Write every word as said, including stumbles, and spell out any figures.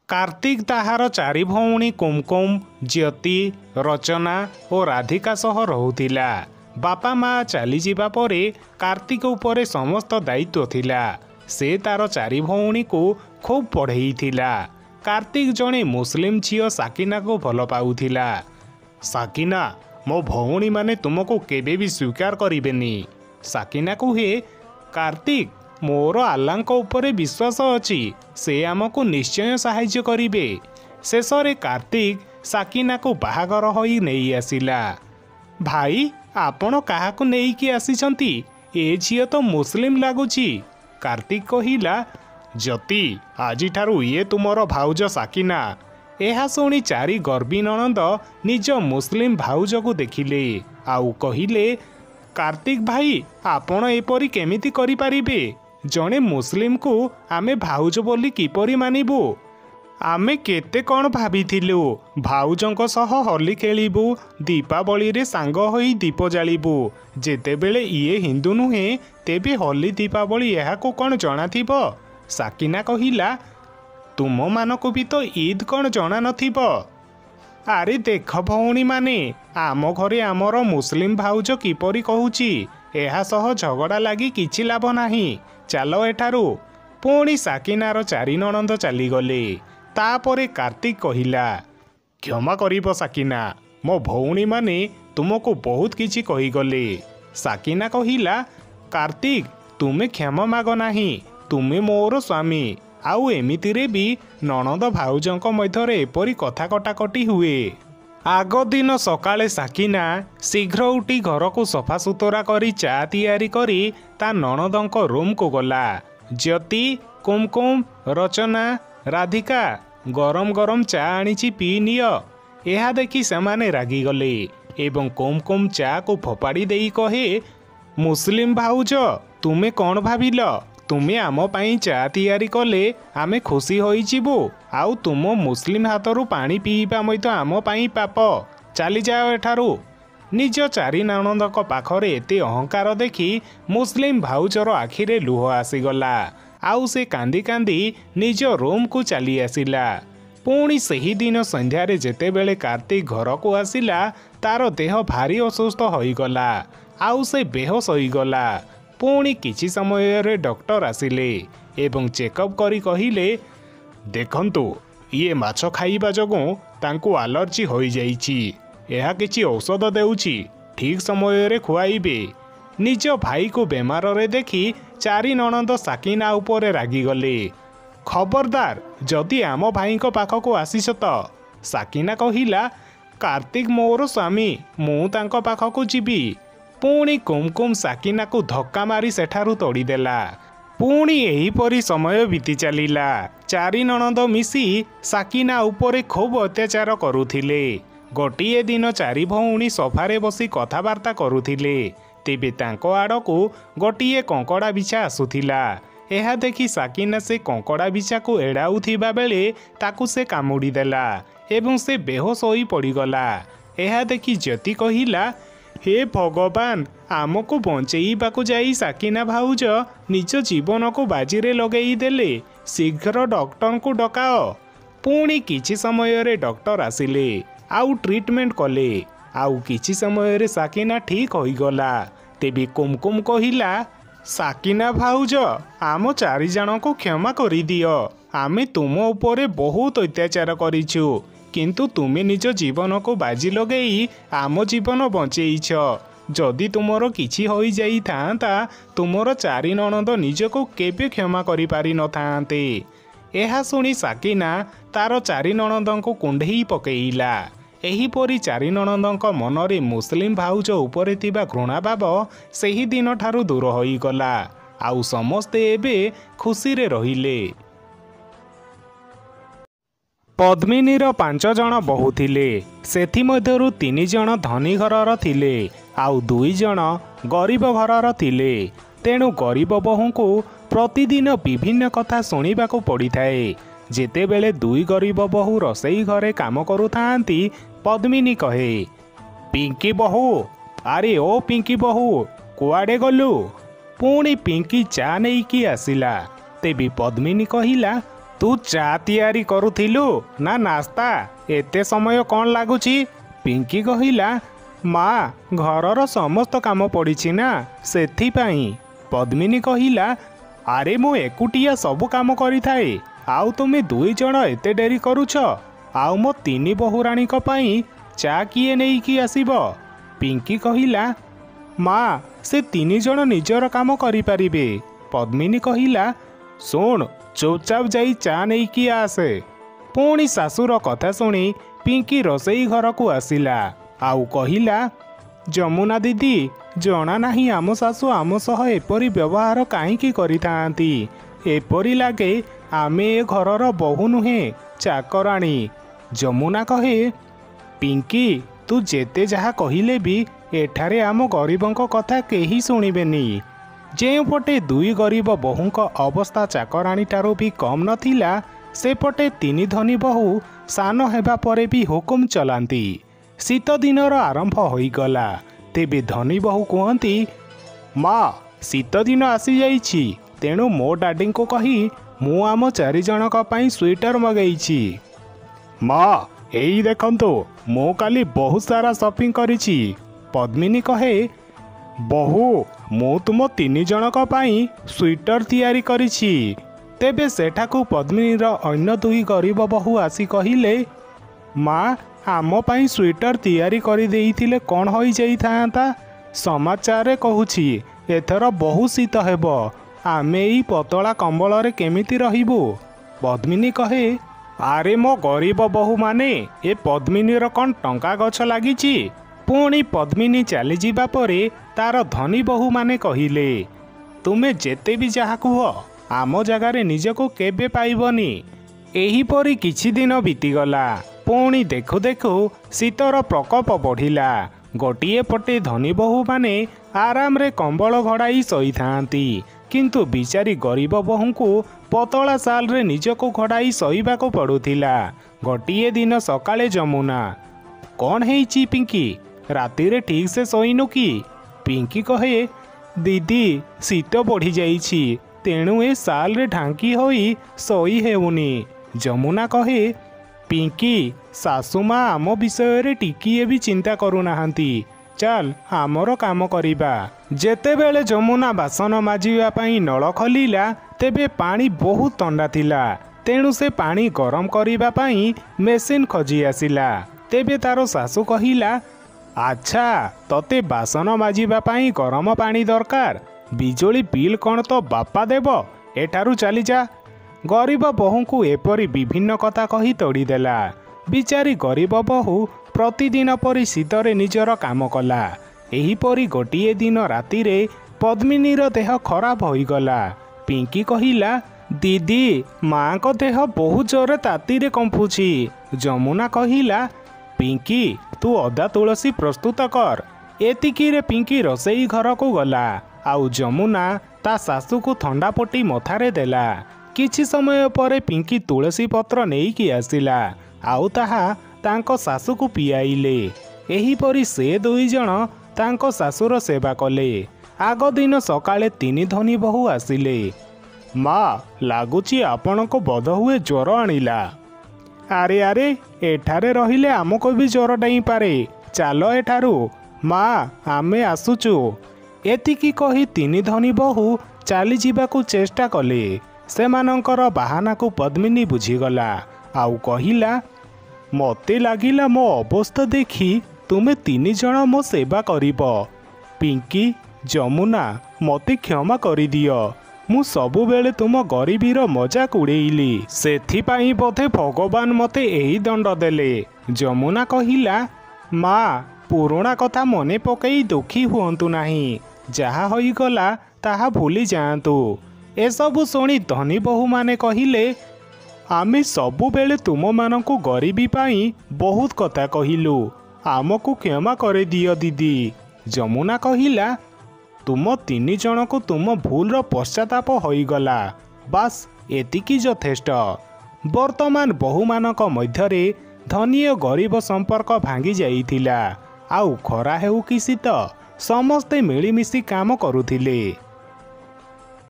कार्तिक ताहार चारि भौणी कुमकुम, ज्योति, रचना और राधिका सह रहुथिला। बापा माँ चलीजा पर कार्तिक उपरे समस्त दायित्व थिला। से तार चारि भौणी को खूब पढ़ई थिला। कार्तिक जड़े मुस्लिम झील साकिना को भल पाउथिला। साकिना, मो भौणी माने तुमको केबे भी स्वीकार करेनि। साकिना कहे, कार्तिक, मोर आल्लांक उपरे विश्वास अछि, से आमको निश्चय साहाय्य करिवे। शेष रे कार्तिक साकिना को बाहागर होई नहीं आसिला। भाई, आपण काहाकु नेइकी आसिछंती? ए झियो तो मुस्लिम लागुची। कार्तिक कहिला, ज्योति, आजि ठारू ये तुमर भाउज साकिना। एहा शुणी चारि गर्वी ननंद निज मुस्लिम भाउज को देखिले आउ कहिले, कार्तिक भाई, आपण एपरी केमिति करि पारिबे? जणे मुस्लिम को आमे भाउज बोली किपरि मानिबु? आमे केते कौन भाविथिलु, भाउजंक सह होली खेलिबु, दीपावली रे सांग होई दीप जालिबु। जेतेबेले इए हिंदू नुहे, तेबे होली दीपावली एहाको कौन जणाथिबो? साकिना कहिला, तुम मानको भी तो ईद कौन जना नथिब? आरे देख भौणी माने, आम घरे आमर मुस्लिम भाउज किपरि कहूची, एहा सह झगड़ा लगी किछि लाभ नाही। चालो एठारू। पुणी साकिनार चारि ननंद चलीगले। तापरे कार्तिक कहिला, क्षमा करिब साकिना, मो भौणी माने तुमको बहुत किछि कहीगले। साकिना कहिला, कार्तिक, तुमे क्षमा माग नाही, तुमे मोर स्वामी। आउ एमितिरे भी ननद भाउजंक मध्यरे एपरी कथा कटाकटी हुए। आग दिन सकाळे साकिना शीघ्र उठी घर को सफा सुतरा करी चा तैयारी करी ता ननदंक रूम को गला। ज्योति, कुमकुम, रचना, राधिका, गरम गरम चा आनीची पी नियो। एहा देखी सेमाने रागिगले एवं कुमकुम चा को फोपाड़ी देई कहे, मुस्लिम भाउज, तुमे कौन भाविल? तुमे आम पाई चा तैयारी कले आमे खुशी होई जिबु, आउ तुम मुस्लिम हाथरू पानी पीवा मई आम पाई पाप। चली जाओ एठारू। निज चारि ननंदक पाखरे एते अहंकार देखी मुस्लिम भाउजर आखिरे लुह आसीगला। आउ से कांदी कांदी निज रूम को चली आसिला। पुणी सही दिन संध्यारे जेतेबेले कार्तिक घर को आसिला, तार देह भारी असुस्थ होईगला। आउ से बेहोश होईगला। पुणी किछि समय रे डॉक्टर आसिले एवं चेकअप करी कहिले, देखंतु, ये माछ खाइबा जोगु तांकु एलर्जी होई जाइछि। एहा किछि औषध देउछि, ठीक समय रे खुआइबे। निज भाई को बेमार रे देखी चारि ननंद साकिना उपरे रागिगले। खबरदार, जदि आम भाई को पाख को आसीस तो। साकिना कहिला, कार्तिक मोर स्वामी, मु तांको पाख को जीवी। पुणी कुमकुम साकिना को धक्का मारी सेठारू तोड़ीदेला। पुणी एहीपरी समय बीती चलिला। चारि ननंद मिसी साकिना उपरे खूब अत्याचार करुथिले। गोटिए दिन चारि भौणी सोफारे बसी कथबार्ता करुथिले। तेबे तांको आड़को गोटिए कंकड़ा बिछा आसुथिला। एहा देखी साकिना से कंकड़ा बिछा को एड़ाउथिबा बेले ताकू से कामुड़ी देला एवं से बेहोश होई पड़ीगला। एहा देखी ज्योति कहिला, हे भगवान, आमको बंचेइबाकू जाई साकिना भाउज निज जीवन को बाजीरे लगेई देले। शीघ्र डॉक्टर को डकाओ। पुणी किछि समय रे डॉक्टर आसिले आउ ट्रीटमेंट कले। आउ किछि समय रे साकिना ठीक होईगला। तेबे कुमकुम कहिला, साकिना भाउज, आम चारि जन को क्षमा करि दियो। आमे तुम उपरे बहुत अत्याचार करिछु, किंतु तुमे निज जीवन को बाजी लगेई आम जीवन बंचेइछ। जदि तुमर किछि होई जाई थांता, तुमर चारि ननंद निजको केबे क्षमा करि पारि न थांते। एहा सुनी साकिना तार चारि ननंदंको कुंढेई पकेइला। एहीपरि चारि ननंदंक मनरे मुस्लिम भाउज उपरे थिबा घृणा भाव सेही दिन ठारू दूर होईगला। आउ समस्ते एबे खुशी रे रहिले। पद्मिनीर पांच जन बहु थिले। सेथि मध्यरु तीन जन धनी घरर थिले, आउ दुई जन गरीब घरर थिले। तेणु गरीब बहु को प्रतिदिन विभिन्न कथा शुणिबाकू पड़िथाए। जेतेबेले दुई गरीब बहु रसई घरे काम करुथांती, पद्मिनी कहे, पिंकी बहु, अरे ओ पिंकी बहु, कुआडे गलु? पुणी पिंकी चा नहीं कि आसिला। तेबी पद्मिनी कहिला, तू चा तियारी करुथिलु ना नास्ता एते समय कौन लगुची? पिंकी कहिला माँ घरर समस्त काम पड़ी ना सेथिपाई। पद्मिनी कहिला अरे मु एकुटिया सबु काम करि थाए आउ तुमे दुई जण एते डेरी करुछ आउ मो तीनी बहुराणी पाई चा किए नहीं कि आसीब? पिंकी कहिला माँ से तीन जण निजर काम करि परिबे। पद्मिनी कहिला सुन चुपचाप जाई चा नहीं कि आसे। पुणी सासुर कथा शुणी पिंकी रोसई घर को आसिला आउ कहिला जमुना दीदी जना नाही आम सासु आम सह एपरी व्यवहार काहींकी करिथांती। एपरी लागे आमे ए घरर बहु नुहे चाकराणी। जमुना कहे पिंकी तू जेते जहा कहिले भी एठारे आम गरीबंक कथा केही शुणिबेनी। जेपटे दुई गरीब बहुंक अवस्था चाकराणी ठारू भी कम नथिला सेपटे तीन धनी बहु सान हेबा परे भी हुकुम चलांती। शीत दिनर आरंभ होईगला तेबे धनी बहु कहती माँ शीत दिन आसी जाइछि तेणु मो डाडी को कही मु आम चारि जनक पई स्वेटर मगैछि। माँ एई देखंतु मो काली बहुत सारा शॉपिंग करिछि। पद्मिनी कहे बहु मु तुम तीन जनक पई स्वेटर तैयारी करिछि। तेबे सेठाकू पद्मिनीर अन्य दुई गरीब बहु आसी कहिले माँ आम पाई स्वेटर तैयारी करि देइथिले कौन होई जाई थांता समाचार कहूछि एथर बहु शीत हेब आमे एई पतला कंबल रे केमिति रहिबु। पद्मिनी कहे आरे मो गरीब बहु माने ए पद्मिनीर कौन टंका गछ लागिछि। पुणी पद्मिनी चली जीवा परे तार धनी बहु माने कहिले तुमे जेते भी जहा कुह आम जगार निजको केबे पाइबनी। एहीपरी किछि दिन बीतीगला। पुणी देखु देखु शीतर प्रकोप बढ़िला। गोटिए पटे धनी बहु माने आराम रे कंबल घड़ाई शोई थांती किंतु बिचारी गरीब बहु को पतला साल रे निजको घड़ाई शोइबाको पड़ुथिला। गोटिए दिन सकाळे जमुना कौन हेइछि पिंकी राति रे ठीक से शोइनु कि? पिंकी कहे दीदी शीत बढ़ी जाइछि तेणु ए साल रे ढांकी होई शोई हेउनी। जमुना कहे पिंकी सासुमा आम विषय रे टिकिए भी चिंता करू नाहंती चल आमर काम करिबा। जेतेबेले जमुना बासन माजिबा पई नळ खलिला तेबे पानी बहुत ठंडा थिला तेणु से पानी गरम करिबा पई मेसिन खोजी आसिला। तेबे तारो सासु कहिला अच्छा तते बासन माजिबा पई गरम पानी दरकार बिजोली बिल कौन तो बापा देव एठारू चली जा। गरीब बहु को एपरी विभिन्न कथा कही तोड़ीदेला। बिचारी गरीब बहु प्रतिदिन परी शीतरे निजर काम कला। एहीपरी गोटिए दिन राति रे पद्मिनीर देह खराब होईगला। पिंकी कहिला दीदी माँ को देह बहुत जोर ताती रे कंपुछि। जमुना कहिला पिंकी तू अदा तुलसी प्रस्तुत कर। एतिकी रे पिंकी रोसई घर को गला आउ जमुना ता सासु को थंडा पट्टी मथारे देला। किछि समय परे पिंकी तुलसी पत्र नहीं कि आसिला आउ ताहा तांको सासु को पियाइले। एहीपरी से दुई जण तांको सासुर सेवा कले। आग दिन सकाळे तीन धनी बहु आसिले। माँ लागुची आपनको बोध हुए ज्वर आनिला। आरे आरे एठारे रहिले आमको भी ज्वर डाई पारे चालो एठारू माँ आमे आसुचु। एतिकी कही तीन धनी बहु चली जीवाकू चेष्टा कले। सेमानंकर बाहाना को पद्मिनी बुझीगला आउ कहिला मते लागिला मो अवस्था देखी तुमे तीन जण मो सेवा करिब। पिंकी जमुना मते क्षमा करि दियो मु सबु बेले तुम गरीबीर मजाक उड़ेइली सेथिपाई बोधे भगवान मते एही दंड देले। जमुना कहिला माँ पुराणा कथा मने पकई दुखी हुअंतु नाही जहा होईगला ताहा भूली जाआंतु। एसबु शुणी धनी बहु माने कहिले आमे सबु बेले तुम मानकु गरीबी पाई बहुत कथा कहिलु आमको क्षमा करे दियो दीदी। जमुना कहिला तुम तीन जन को तुम भूलर पश्चाताप होईगला बास एतिकी यथेष्ट। वर्तमान बहु मानक मध्यरे धनी और गरीब संपर्क भांगी जाइथिला आउ खरा हेउ कि शीत समस्ते मिलिमिशि काम करुथिले।